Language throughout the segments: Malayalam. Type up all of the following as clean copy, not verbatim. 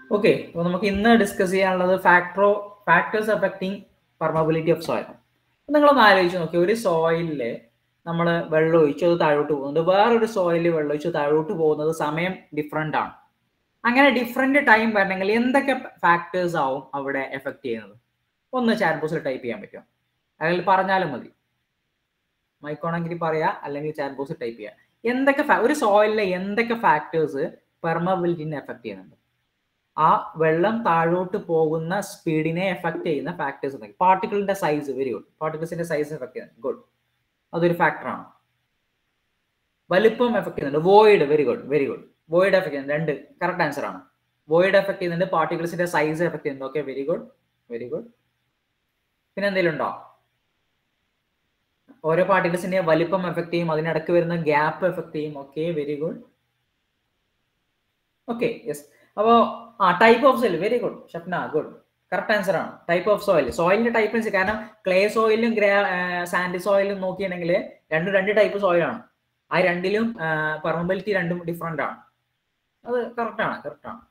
ഓക്കെ, അപ്പോൾ നമുക്ക് ഇന്ന് ഡിസ്കസ് ചെയ്യാനുള്ളത് factors affecting permeability of soil. നിങ്ങളൊന്ന് ആലോചിച്ച് നോക്കി, ഒരു സോയിലിൽ നമ്മൾ വെള്ളം ഒഴിച്ചു അത് താഴോട്ട് പോകുന്നുണ്ട്, വേറൊരു സോയിലിൽ വെള്ളം ഒഴിച്ച് താഴോട്ട് പോകുന്നത് സമയം ഡിഫറെൻ്റ് ആണ്. അങ്ങനെ ഡിഫറെൻറ്റ് ടൈം വരണമെങ്കിൽ എന്തൊക്കെ ഫാക്ടേഴ്സ് ആവും അവിടെ എഫക്ട് ചെയ്യുന്നത്? ഒന്ന് ചാറ്റ് ബോക്സിൽ ടൈപ്പ് ചെയ്യാൻ പറ്റുമോ? അല്ലെങ്കിൽ പറഞ്ഞാലും മതി, മൈക്കോണെങ്കിൽ പറയാ, അല്ലെങ്കിൽ ചാറ്റ് ബോക്സിൽ ടൈപ്പ് ചെയ്യുക. എന്തൊക്കെ ഒരു സോയിലിലെ എന്തൊക്കെ ഫാക്ടേഴ്സ് പെർമബിലിറ്റിനെ എഫക്ട് ചെയ്യുന്നുണ്ട്? ആ വെള്ളം താഴോട്ട് പോകുന്ന സ്പീഡിനെ എഫക്ട് ചെയ്യുന്ന ഫാക്ടേഴ്സ് ഉണ്ടെങ്കിൽ പാർട്ടിക്കിളിന്റെ സൈസ്, വെരി ഗുഡ്, പാർട്ടിക്കിൾസിന്റെ സൈസ് എഫക്ട് ചെയ്യുന്നുണ്ട്, ഗുഡ്, അതൊരു ഫാക്ടറാണ്. വലിപ്പം എഫക്ട് ചെയ്യുന്നുണ്ട്, void, very good, very good, void effect ചെയ്യുന്നുണ്ട്, രണ്ട് കറക്റ്റ് ആൻസർ ആണ്. വോയിഡ് എഫക്ട് ചെയ്യുന്നുണ്ട്, പാർട്ടിക്കിൾസിന്റെ സൈസ് എഫക്ട് ചെയ്യുന്നുണ്ട്, okay, very good, very good. പിന്നെ എന്തെങ്കിലും ഉണ്ടോ? ഓരോ പാർട്ടിക്കിൾസിന്റെ വലിപ്പം എഫക്ട് ചെയ്യും, അതിനിടയ്ക്ക് വരുന്ന ഗ്യാപ്പ് എഫക്ട് ചെയ്യും, okay, very good, okay, yes. അപ്പോ type of soil, very good Shapna, good, correct answer ആണ്. ടൈപ്പ് ഓഫ് സോയിൽ, സോയിലിന്റെ ടൈപ്പ് അനുസരിച്ച്, കാരണം ക്ലേ സോയിലും സാൻഡ് സോയിലും നോക്കിയിട്ടുണ്ടെങ്കിൽ രണ്ട് ടൈപ്പ് സോയിലാണ്. ആ രണ്ടിലും പെർമബിലിറ്റി രണ്ടും ഡിഫറെന്റ് ആണ്. അത് കറക്റ്റ് ആണ്, കറക്റ്റ് ആണ്.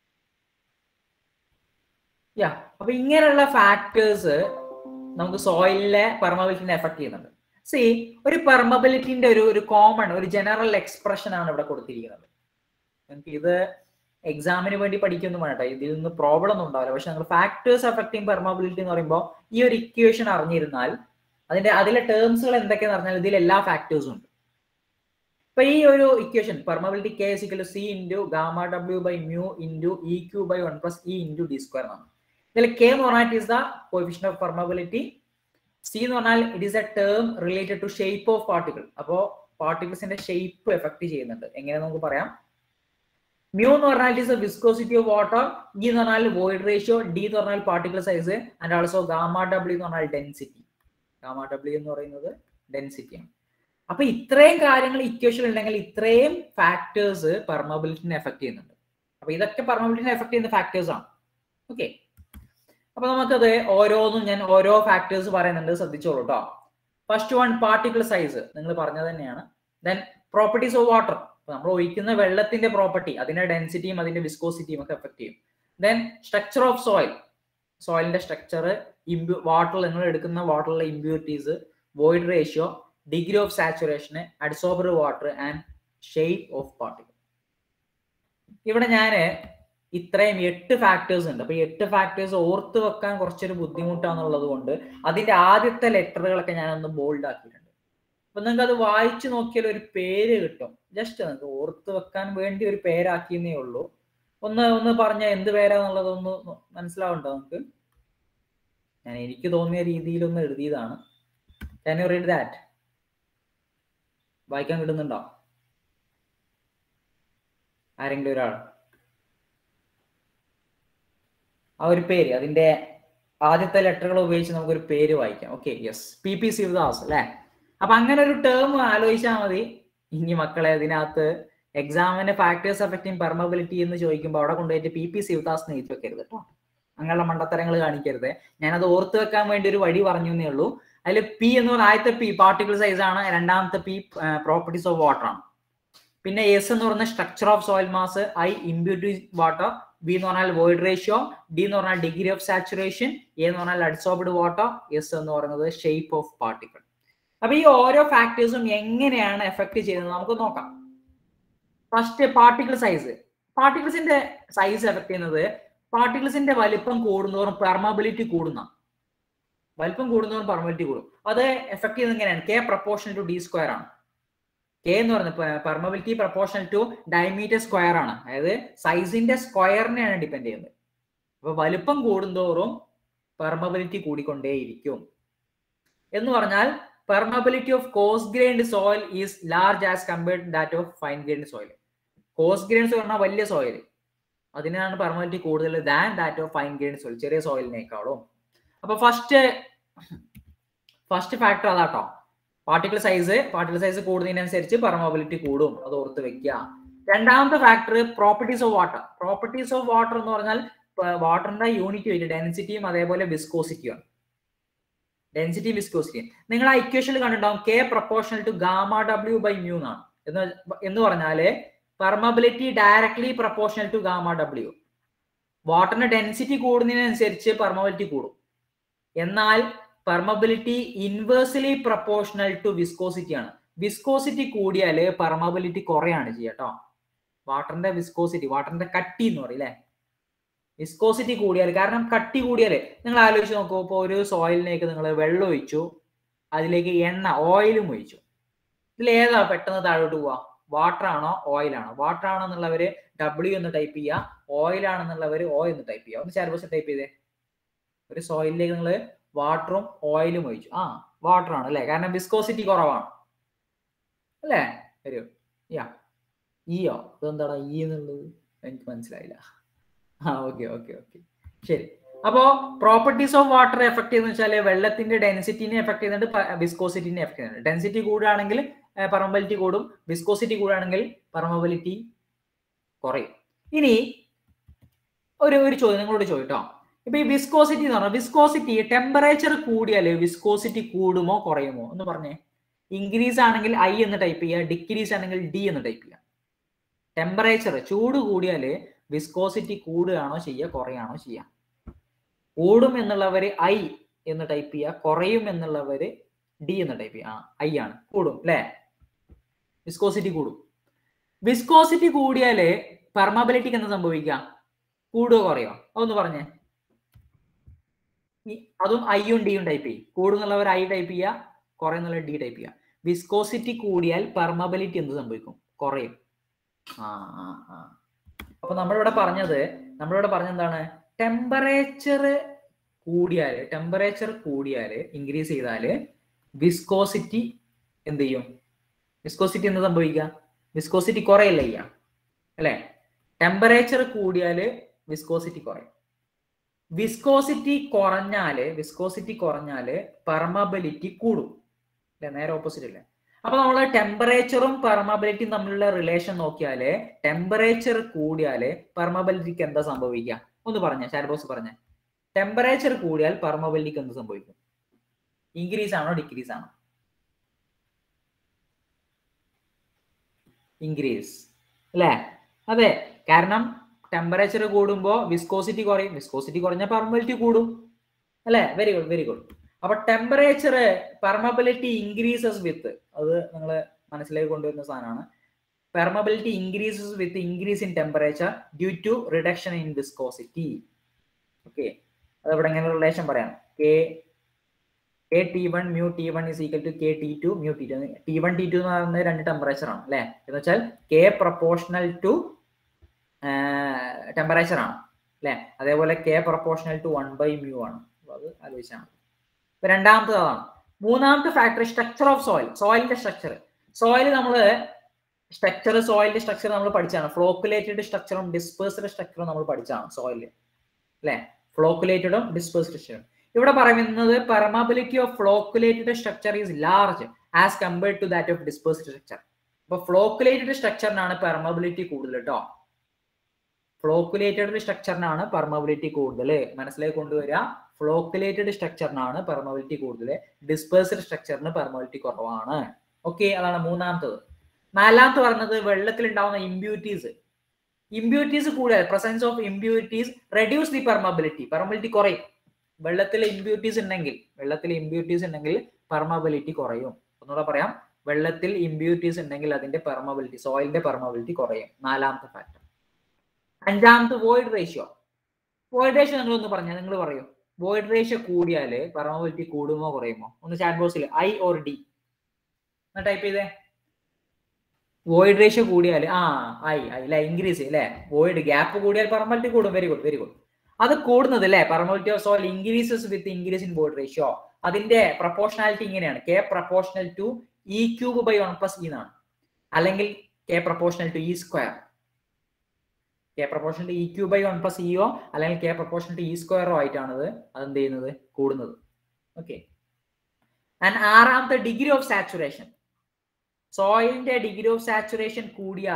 യാ, അപ്പൊ ഇങ്ങനെയുള്ള ഫാക്ടേഴ്സ് നമുക്ക് സോയിലിലെ പെർമബിലിറ്റിനെ എഫക്ട് ചെയ്യുന്നുണ്ട്. സി, ഒരു പെർമബിലിറ്റിന്റെ ഒരു കോമൺ, ഒരു ജനറൽ എക്സ്പ്രഷൻ ആണ് ഇവിടെ കൊടുത്തിരിക്കുന്നത്. നിങ്ങൾക്ക് ഇത് എക്സാമിന് വേണ്ടി പഠിക്കൊന്നും വേണ്ട, ഇതിൽ നിന്ന് പ്രോബ്ലം ഒന്നും ഉണ്ടാവില്ല. പക്ഷെ നിങ്ങൾ ഫാക്ടേഴ്സ് അഫക്റ്റിംഗ് പെർമബിലിറ്റി എന്ന് പറയുമ്പോൾ ഈ ഒരു ഇക്വേഷൻ അറിഞ്ഞിരുന്നാൽ അതിലെ ടേംസുകൾ എന്തൊക്കെയാന്ന് പറഞ്ഞാൽ ഇതിൽ എല്ലാ ഫാക്ടേഴ്സും ഉണ്ട്. ഇപ്പൊ ഈ ഒരു equation permeability K = C × Γ W / mu × EQ / 1 + E × d² ആണ്. ഇതിൽ K എന്ന് പറഞ്ഞാൽ is the coefficient of permeability, C എന്ന് പറഞ്ഞാൽ it is a term related to shape of particle. അപ്പോൾ പാർട്ടിക്കിൾസിന്റെ ഷേപ്പ് എഫക്ട് ചെയ്യുന്നുണ്ട്. എങ്ങനെ നമുക്ക് പറയാം? mu എന്ന് പറഞ്ഞാൽ it is a viscosity of water, E എന്ന് പറഞ്ഞാൽ വോയിഡ് റേഷ്യോ, D എന്ന് പറഞ്ഞാൽ particle size, and also Γ W എന്ന് പറഞ്ഞാൽ ഡെൻസിറ്റി. Γ W എന്ന് പറയുന്നത് ഡെൻസിറ്റിയാണ്. അപ്പൊ ഇത്രയും കാര്യങ്ങൾ ഇക്വേഷൻ ഉണ്ടെങ്കിൽ ഇത്രയും ഫാക്ടേഴ്സ് പെർമബിലിറ്റിനെ എഫക്ട് ചെയ്യുന്നുണ്ട്. അപ്പൊ ഇതൊക്കെ പെർമബിലിറ്റിനെ എഫക്ട് ചെയ്യുന്ന ഫാക്ടേഴ്സ് ആണ്. ഓക്കെ, അപ്പൊ നമുക്കത് ഓരോന്നും ഞാൻ ഓരോ ഫാക്ടേഴ്സ് പറയുന്നുണ്ട്, ശ്രദ്ധിച്ചോളൂ കേട്ടോ. ഫസ്റ്റ് വൺ, പാർട്ടിക്കിൾ സൈസ്, നിങ്ങൾ പറഞ്ഞത് തന്നെയാണ്. ദെൻ പ്രോപ്പർട്ടീസ് ഓഫ് വാട്ടർ, നമ്മൾ ഒഴിക്കുന്ന വെള്ളത്തിന്റെ പ്രോപ്പർട്ടി, അതിന്റെ ഡെൻസിറ്റിയും അതിന്റെ വിസ്കോസിറ്റിയും ഒക്കെ എഫക്ട് ചെയ്യും. ദെൻ സ്ട്രക്ചർ ഓഫ് സോയിൽ, സോയിലിന്റെ സ്ട്രക്ചർ, വാട്ടറിൽ നിങ്ങൾ എടുക്കുന്ന വാട്ടറിലെ impurities, void ratio, degree of saturation, adsorber water and shape of particle. ഇവിടെ ഞാൻ ഇത്രയും 8 ഫാക്ടേഴ്സ് ഉണ്ട്. അപ്പൊ ഈ 8 ഫാക്ടേഴ്സ് ഓർത്ത് വെക്കാൻ കുറച്ചൊരു ബുദ്ധിമുട്ടാണെന്നുള്ളത് കൊണ്ട് അതിന്റെ ആദ്യത്തെ ലെറ്ററുകളൊക്കെ ഞാനൊന്ന് ബോൾഡ് ആക്കിയിട്ടുണ്ട്. അപ്പൊ നിങ്ങൾക്ക് അത് വായിച്ചു നോക്കിയാൽ ഒരു പേര് കിട്ടും. ജസ്റ്റ് നിങ്ങൾക്ക് ഓർത്ത് വെക്കാൻ വേണ്ടി ഒരു പേരാക്കിയെന്നേ ഉള്ളൂ. ഒന്ന് പറഞ്ഞ എന്ത് പേരാന്നുള്ളത് ഒന്ന് മനസ്സിലാവുണ്ടോ നമുക്ക്? ഞാൻ എനിക്ക് തോന്നിയ രീതിയിലൊന്ന് എഴുതിയതാണ്. Can you read that? വായിക്കാൻ കിട്ടുന്നുണ്ടോ ആരെങ്കിലും ഒരാൾ? ആ ഒരു പേര്, അതിന്റെ ആദ്യത്തെ ലെറ്ററുകൾ ഉപയോഗിച്ച് നമുക്കൊരു പേര് വായിക്കാം. ഓക്കെ, യെസ്, PP ശിവദാസ് അല്ലെ? അപ്പൊ അങ്ങനെ ഒരു ടേം ആലോചിച്ചാൽ മതി. ഇനി മക്കളെ, അതിനകത്ത് എക്സാമിന് ഫാക്ടേഴ്സ് അഫക്റ്റിംഗ് പെർമബിലിറ്റി എന്ന് ചോദിക്കുമ്പോൾ അവിടെ കൊണ്ടുപോയിട്ട് PP ശിവദാസ് എഴുതി വെക്കരുത് കേട്ടോ. അങ്ങനെയുള്ള മണ്ടത്തരങ്ങൾ കാണിക്കരുത്. ഞാനത് ഓർത്ത് വെക്കാൻ വേണ്ടി ഒരു വഴി പറഞ്ഞു എന്നേ ഉള്ളൂ. അതിൽ P എന്ന് പറഞ്ഞാൽ ആദ്യത്തെ P പാർട്ടിക്കിൾ സൈസ് ആണ്, രണ്ടാമത്തെ P പ്രോപ്പർട്ടീസ് ഓഫ് വാട്ടർ ആണ്. പിന്നെ S എന്ന് പറയുന്ന structure of soil mass, I impurity water, B എന്ന് പറഞ്ഞാൽ വോയിഡ് റേഷ്യോ, D എന്ന് പറഞ്ഞാൽ ഡിഗ്രി ഓഫ് സാച്ചുറേഷൻ, A എന്ന് പറഞ്ഞാൽ അഡ്സോർബ്ഡ് വാട്ടർ, S എന്ന് പറയുന്നത് ഷേപ്പ് ഓഫ് പാർട്ടിക്കിൾ. അപ്പൊ ഈ ഓരോ ഫാക്ടേഴ്സും എങ്ങനെയാണ് എഫക്ട് ചെയ്യുന്നത് നമുക്ക് നോക്കാം. First, particle size. പാർട്ടിക്കിൾസിന്റെ സൈസ് എഫക്ട് ചെയ്യുന്നത് പാർട്ടിക്കിൾസിന്റെ വലിപ്പം കൂടുന്നതോറും പെർമബിലിറ്റി കൂടുന്ന, വലിപ്പം കൂടുന്നതോറും പെർമബിലിറ്റി കൂടും. അത് എഫക്ട് ചെയ്യുന്നത് എങ്ങനെയാണ്? K പ്രപ്പോർഷണൽ ടു D² ആണ്. K എന്ന് പറയുന്നത് permeability proportional to diameter square ആണ്. അതായത് സൈസിന്റെ സ്ക്വയറിനെയാണ് ഡിപ്പെൻഡ് ചെയ്യുന്നത്. അപ്പൊ വലിപ്പം കൂടുന്തോറും പെർമബിലിറ്റി കൂടിക്കൊണ്ടേയിരിക്കും. എന്ന് പറഞ്ഞാൽ permeability of coarse grained soil is large as compared that of fine grained soil. Coarse grains പറഞ്ഞാൽ വലിയ സോയിൽ, അതിനാണ് പെർമബിലിറ്റി കൂടുതൽ than that of fine grained soil, ചെറിയ സോയിലിനേക്കാളും. അപ്പൊ ഫസ്റ്റ് ഫാക്ടർ അതാട്ടോ, പാർട്ടിക്കിൾ സൈസ് കൂടുന്നതിനനുസരിച്ച് പെർമബിലിറ്റി കൂടും, അത് ഓർത്ത് വെക്കുക. രണ്ടാമത്തെ factor, properties of water. Properties of water എന്ന് പറഞ്ഞാൽ വാട്ടറിന്റെ യൂണിറ്റ് വരും, ഡെൻസിറ്റിയും അതേപോലെ വിസ്കോസിറ്റിയും. ഡെൻസിറ്റി, വിസ്കോസിറ്റി നിങ്ങൾ ആ ഇക്വേഷനിൽ കണ്ടിട്ടുണ്ടാവും. K proportional to Γ W / mu എന്നാണ്. എന്ന് പറഞ്ഞാല് permeability directly proportional to Γ W. വാട്ടറിന്റെ ഡെൻസിറ്റി കൂടുന്നതിനനുസരിച്ച് പെർമബിലിറ്റി കൂടും. എന്നാൽ permeability inversely proportional to viscosity ആണ്. വിസ്കോസിറ്റി കൂടിയാൽ പെർമബിലിറ്റി കുറയാണ് ചെയ്യുക കേട്ടോ. വാട്ടറിന്റെ വിസ്കോസിറ്റി, വാട്ടറിന്റെ കട്ടി എന്ന് പറയും അല്ലെ. വിസ്കോസിറ്റി കൂടിയാൽ, കാരണം കട്ടി കൂടിയാൽ നിങ്ങൾ ആലോചിച്ച് നോക്കൂ, ഇപ്പോൾ ഒരു സോയിലിലേക്ക് നിങ്ങൾ വെള്ളം ഒഴിച്ചു, അതിലേക്ക് എണ്ണ ഓയിലും ഒഴിച്ചു, ഇതിൽ ഏതാ പെട്ടെന്ന് താഴോട്ട് പോവാ? വാട്ടർ ആണോ ഓയിൽ ആണോ? വാട്ടർ ആണെന്നുള്ളവര് W എന്ന് ടൈപ്പ് ചെയ്യുക, ഓയിൽ ആണെന്നുള്ളവര് O എന്ന് ടൈപ്പ് ചെയ്യുക. ഒന്ന് ചാറ്റ് ബോക്സിൽ ടൈപ്പ് ചെയ്തേ. ഒരു സോയിലിലേക്ക് നിങ്ങൾ വാട്ടറും ഓയിലും ഒഴിച്ചു, വാട്ടർ ആണ് അല്ലെ, കാരണം വിസ്കോസിറ്റി കുറവാണ് അല്ലേ. ഒരു ഇയോ ഇതെന്താടാ ഇ എന്നുള്ളത് എനിക്ക് മനസ്സിലായില്ല. ഓക്കെ ഓക്കെ ഓക്കെ ശരി. അപ്പോ പ്രോപ്പർട്ടീസ് ഓഫ് വാട്ടർ എഫക്ട് ചെയ്യുന്ന വെച്ചാൽ വെള്ളത്തിന്റെ ഡെൻസിറ്റിനെ എഫക്ട് ചെയ്യുന്നുണ്ട്, വിസ്കോസിറ്റിനെ എഫക്ട് ചെയ്യുന്നുണ്ട്. ഡെൻസിറ്റി കൂടുകയാണെങ്കിൽ പെർമബിലിറ്റി കൂടും, വിസ്കോസിറ്റി കൂടുകയാണെങ്കിൽ പെർമബിലിറ്റി കുറയും. ഇനി ഒരു ചോദ്യം നിങ്ങളോട് ചോദിട്ടോ. ഇപ്പൊ ഈ വിസ്കോസിറ്റി എന്ന് പറഞ്ഞാൽ, വിസ്കോസിറ്റി ടെമ്പറേച്ചർ കൂടിയാൽ വിസ്കോസിറ്റി കൂടുമോ കുറയുമോ എന്ന് പറഞ്ഞേ. ഇൻക്രീസ് ആണെങ്കിൽ I എന്ന് ടൈപ്പ് ചെയ്യുക, ഡിക്രീസ് ആണെങ്കിൽ D എന്ന് ടൈപ്പ് ചെയ്യുക. ടെമ്പറേച്ചർ ചൂട് കൂടിയാൽ വിസ്കോസിറ്റി കൂടുകയാണോ ചെയ്യുക കുറയാണോ ചെയ്യുക? കൂടും എന്നുള്ളവര് I എന്ന് ടൈപ്പ് ചെയ്യുക, കുറയും എന്നുള്ളവര് D എന്ന് ടൈപ്പ് ചെയ്യുക. I ആണ്, കൂടും അല്ലെ, വിസ്കോസിറ്റി കൂടും. വിസ്കോസിറ്റി കൂടിയാല് പെർമബിലിറ്റിക്ക് എന്താ സംഭവിക്കുക? കൂടുകയോ കുറയോ? അതൊന്ന് പറഞ്ഞേ. അതും ഐയും ഡിയും ടൈപ്പ് ചെയ്യും. കൂടുന്നുള്ളവർ I ടൈപ്പ് ചെയ്യുക, കുറയുന്നുള്ളവർ D ടൈപ്പ് ചെയ്യുക. വിസ്കോസിറ്റി കൂടിയാൽ പെർമബിലിറ്റി എന്ത് സംഭവിക്കും? കുറയും. അപ്പൊ നമ്മളിവിടെ പറഞ്ഞത് എന്താണ്? ടെമ്പറേച്ചർ കൂടിയാല് ഇൻക്രീസ് ചെയ്താല് വിസ്കോസിറ്റി എന്ത് ചെയ്യും? വിസ്കോസിറ്റി എന്ത് സംഭവിക്കുക? വിസ്കോസിറ്റി കുറയല്ല ചെയ്യാം അല്ലെ. ടെമ്പറേച്ചർ കൂടിയാല് വിസ്കോസിറ്റി കുറയും. വിസ്കോസിറ്റി കുറഞ്ഞാല് പെർമബിലിറ്റി കൂടും അല്ലെ, നേരെ ഓപ്പോസിറ്റ് അല്ലേ. അപ്പൊ നമ്മൾ ടെമ്പറേച്ചറും പെർമബിലിറ്റിയും തമ്മിലുള്ള റിലേഷൻ നോക്കിയാല് ടെമ്പറേച്ചർ കൂടിയാല് പെർമബിലിറ്റിക്ക് എന്താ സംഭവിക്കുക? ഒന്ന് പറഞ്ഞ ചാറ്റ് ബോക്സ് പറഞ്ഞ. ടെമ്പറേച്ചർ കൂടിയാൽ പെർമബിലിറ്റിക്ക് എന്ത് സംഭവിക്കും? ഇൻക്രീസ് ആണോ ഡിക്രീസ് ആണോ? ഇൻക്രീസ് അല്ലേ. അതെ, കാരണം ടെമ്പറേച്ചർ കൂടുമ്പോൾ വിസ്കോസിറ്റി കുറയും, വിസ്കോസിറ്റി കുറഞ്ഞാൽ പെർമബിലിറ്റി കൂടും അല്ലെ. Very good very good. അപ്പൊ ടെമ്പറേച്ചർ പെർമബിലിറ്റി ഇൻക്രീസസ് വിത്ത്, അത് നിങ്ങൾ മനസ്സിലേക്ക് കൊണ്ടുവരുന്ന സാധനമാണ്. Permeability increases with increase in temperature due to reduction in viscosity. Okay, അതവിടെ എങ്ങനെ റിലേഷൻ പറയാം? T1 mu T1 is equal to KT2 mu T2. T1 T2 എന്ന് പറയുന്നത് രണ്ട് ടെമ്പറേച്ചർ ആണ് അല്ലെ. എന്ന് വെച്ചാൽ K പ്രൊപ്പോർഷണൽ ടു ടെമ്പറേച്ചർ ആണ് അല്ലെ. അതേപോലെ K പ്രൊപ്പോർഷണൽ ടു 1/mu ആണ്. അത് ആലോചിച്ചാണ്. ഇപ്പൊ രണ്ടാമത്തെ അതാണ്. മൂന്നാമത്തെ ഫാക്ടർ സ്ട്രക്ചർ ഓഫ് സോയിൽ. സോയിലിന്റെ സ്ട്രക്ചർ. സോയിലിന്റെ സ്ട്രക്ചർ നമ്മൾ പഠിച്ചാണ്. ഫ്ലോക്കുലേറ്റഡ് സ്ട്രക്ചറും ഡിസ്പേഴ്സ്ഡ് സ്ട്രക്ചറും നമ്മൾ പഠിച്ചാണ് സോയില് അല്ലെ. ഫ്ലോക്കുലേറ്റഡും ഡിസ്പേഴ്സ്ഡ് സ്ട്രക്ചറും. ഇവിടെ പറയുന്നത് permeability of flocculated structure is large as compared to that of dispersed structure. അപ്പൊ ഫ്ലോക്കുലേറ്റഡ് സ്ട്രക്ചറിനാണ് പെർമബിലിറ്റി കൂടുതൽ കേട്ടോ. ഫ്ലോക്കുലേറ്റഡ് സ്ട്രക്ചറിനാണ് പെർമബിലിറ്റി കൂടുതൽ. മനസ്സിലേക്ക് കൊണ്ടുവരിക. ഫ്ലോക്കുലേറ്റഡ് സ്ട്രക്ചറിനാണ് പെർമബിലിറ്റി കൂടുതൽ, ഡിസ്പേഴ്സ്ഡ് സ്ട്രക്ചറിന് പെർമബിലിറ്റി കുറവാണ്. ഓക്കെ, അതാണ് മൂന്നാമത്തത്. നാലാമത്തെ പറഞ്ഞത് വെള്ളത്തിൽ ഉണ്ടാവുന്ന ഇമ്പ്യൂരിറ്റീസ് കൂടിയാൽ, presence of impurities reduce the permeability. Permeability കുറയും. വെള്ളത്തിൽ ഇമ്പ്യൂരിറ്റീസ് ഉണ്ടെങ്കിൽ പെർമബിലിറ്റി കുറയും. ഒന്നുകൂടെ പറയാം, വെള്ളത്തിൽ ഇമ്പ്യൂരിറ്റീസ് ഉണ്ടെങ്കിൽ അതിന്റെ പെർമബിലിറ്റി, സോയിലിന്റെ പെർമബിലിറ്റി കുറയും. നാലാമത്തെ ഫാക്ടർ. അഞ്ചാമത്തെ വോയിഡ് റേഷ്യോ. വോയിഡ് റേഷ്യോ നിങ്ങളൊന്ന് പറഞ്ഞാൽ, നിങ്ങൾ പറയൂ. വോയിഡ് റേഷ്യോ കൂടിയാല് പെർമബിലിറ്റി കൂടുമോ കുറയുമോ? ഒന്ന് ചാറ്റ് ബോക്സിൽ I or D ടൈപ്പ് ചെയ്തേ. വോയിഡ് റേഷ്യോ കൂടിയാൽ ഇൻക്രീസ് അല്ലെ. വോയിഡ് ഗ്യാപ്പ് കൂടിയാൽ പെർമബിലിറ്റി കൂടും. Very good very good. അത് കൂടുന്നത് അല്ലെ. Permeability of soil increases with increase in void ratio. അതിന്റെ പ്രൊപ്പോർഷണാലിറ്റി ഇങ്ങനെയാണ്. K പ്രൊപ്പോർഷണൽ ടു E³/1 എന്നാണ്. അല്ലെങ്കിൽ K proportional to E². K proportional to E³/1 അല്ലെങ്കിൽ K പ്രൊപ്പോർഷണൽ ടു E² ആയിട്ടാണത് അതെന്ത് ചെയ്യുന്നത്? കൂടുന്നത്. ഓക്കെ. ആൻഡ് ആറാമത്തെ ഡിഗ്രി ഓഫ് സാച്ചുറേഷൻ. സോയിലിന്റെ ഡിഗ്രി ഓഫ് സാച്ചുറേഷൻ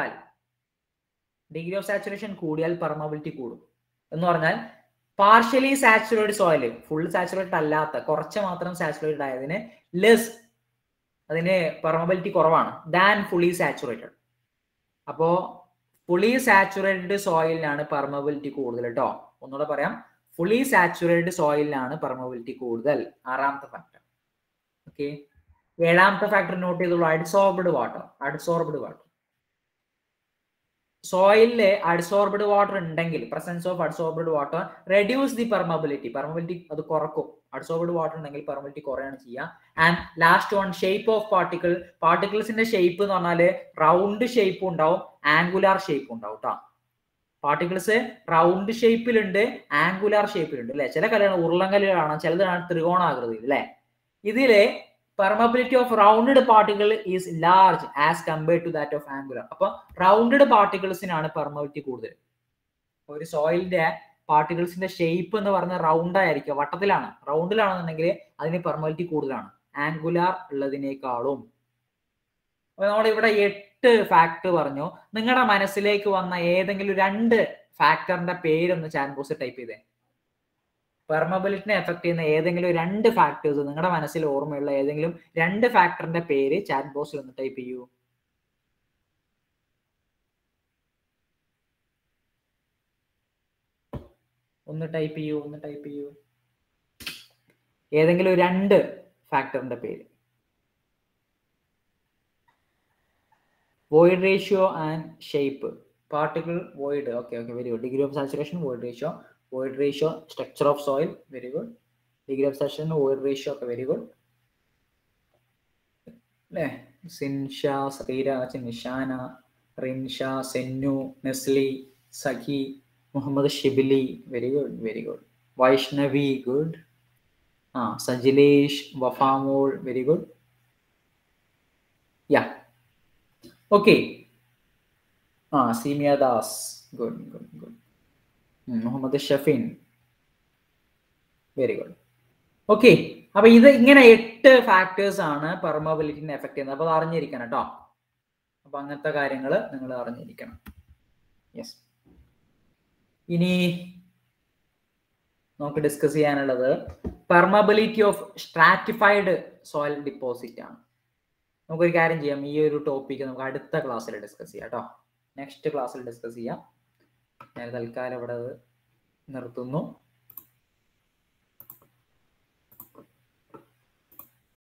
കൂടിയാൽ പെർമബിലിറ്റി കൂടും. എന്ന് പറഞ്ഞാൽ partially saturated soil, full saturated അല്ലാത്ത, കുറച്ച് മാത്രം സാച്ചുറേറ്റഡ് ആയതിന് അതിന് പെർമബിലിറ്റി കുറവാണ് ദാൻ ഫുള്ളി സാച്ചുറേറ്റഡ്. അപ്പോ ഫുള്ളി സാച്ചുറേറ്റഡ് സോയിലിനാണ് പെർമബിലിറ്റി കൂടുതൽ കേട്ടോ. ഒന്നുകൂടെ പറയാം, ഫുള്ളി സാച്ചുറേറ്റഡ് സോയിലിനാണ് പെർമബിലിറ്റി കൂടുതൽ. 6ാമത്തെ ഫാക്ടർ. ഓക്കെ, 7ാമത്തെ ഫാക്ടർ നോട്ട് ചെയ്തോളൂ, അഡ്സോർബ്ഡ് വാട്ടർ. അഡ്സോർബ്ഡ് വാട്ടർ സോയിലില് അഡ്സോർബ്ഡ് വാട്ടർ ഉണ്ടെങ്കിൽ, presence of adsorbed water reduce the permeability, permeability അത് കുറക്കും. അഡ്സോർബ്ഡ് വാട്ടർ ഉണ്ടെങ്കിൽ പെർമബിലിറ്റി കുറയാണ് ചെയ്യുക. And last one, shape of particle. പാർട്ടിക്കിൾസിന്റെ ഷേപ്പ് എന്ന് പറഞ്ഞാല് റൗണ്ട് ഷേപ്പ് ഉണ്ടാവും, ആംഗുലാർ ഷേപ്പ് ഉണ്ടാവും കേട്ടോ. പാർട്ടിക്കിൾസ് റൗണ്ട് ഷേപ്പിലുണ്ട്, ആംഗുലാർ ഷേപ്പിലുണ്ട് അല്ലെ. ചില കല്ലുകൾ ഉരുളങ്കല്ലുകളാണ്, ചിലതാണ് ത്രികോണാകൃതിയിൽ അല്ലെ. ഇതില് permeability of rounded particle is large as compared to that of angular. അപ്പോൾ റൗണ്ടഡ് പാർട്ടിക്കിൾസിനാണ് പെർമബിലിറ്റി കൂടുതൽ. ഒരു സോയിലിന്റെ പാർട്ടിക്കിൾസിന്റെ ഷേപ്പ് എന്ന് പറഞ്ഞാൽ റൗണ്ട് ആയിരിക്കും, വട്ടത്തിലാണ്. റൗണ്ടിലാണെന്നുണ്ടെങ്കിൽ അതിന് പെർമബിലിറ്റി കൂടുതലാണ് ആംഗുലാർ ഉള്ളതിനേക്കാളും. അപ്പൊ നമ്മൾ ഇവിടെ 8 ഫാക്ടർ പറഞ്ഞു. നിങ്ങളുടെ മനസ്സിലേക്ക് വന്ന ഏതെങ്കിലും 2 ഫാക്ടറിന്റെ പേരൊന്ന് ചാറ്റ് ബോക്സിൽ ടൈപ്പ് ചെയ്തേ. പെർമബിലിറ്റിനെ എഫക്ട് ചെയ്യുന്ന ഏതെങ്കിലും 2 ഫാക്ടേഴ്സ്, നിങ്ങളുടെ മനസ്സിൽ ഓർമ്മയുള്ള ഏതെങ്കിലും 2 ഫാക്ടറിന്റെ പേര് ചാറ്റ് ബോക്സിൽ ഒന്ന് ടൈപ്പ് ചെയ്യൂ. ഒന്ന് ടൈപ്പ് ചെയ്യൂ. ഏതെങ്കിലും 2 ഫാക്ടറിന്റെ പേര്. void ratio and shape, particle void. Okay, very good. Degree of saturation, void ratio, structure of soil, very good. Degree of saturation, void ratio, okay, very good. Sinsha, Sriraj, Nishana, Rinsha, Sennu, Nesli, Saki, Muhammad Shibli, very good. Vaishnavi, good. Sajilesh, Wafamol, very good. Yeah. Okay. Simia Das, good. Muhammad Shafin, very good. Okay, അപ്പൊ ഇത് ഇങ്ങനെ 8 ഫാക്ടേഴ്സ് ആണ് പെർമബിലിറ്റിനെ എഫക്ട് ചെയ്യുന്നത്. അപ്പൊ അത് അറിഞ്ഞിരിക്കണം കേട്ടോ. അപ്പൊ അങ്ങനത്തെ കാര്യങ്ങൾ നിങ്ങൾ അറിഞ്ഞിരിക്കണം. യെസ്, ഇനി നമുക്ക് ഡിസ്കസ് ചെയ്യാനുള്ളത് permeability of stratified soil deposit ആണ്. നമുക്കൊരു കാര്യം ചെയ്യാം, ഈ ഒരു ടോപ്പിക്ക് നമുക്ക് അടുത്ത ക്ലാസ്സിൽ ഡിസ്കസ് ചെയ്യാം കേട്ടോ. നെക്സ്റ്റ് ക്ലാസ്സിൽ ഡിസ്കസ് ചെയ്യാം. ഞാൻ തൽക്കാലം ഇവിടെ നിർത്തുന്നു.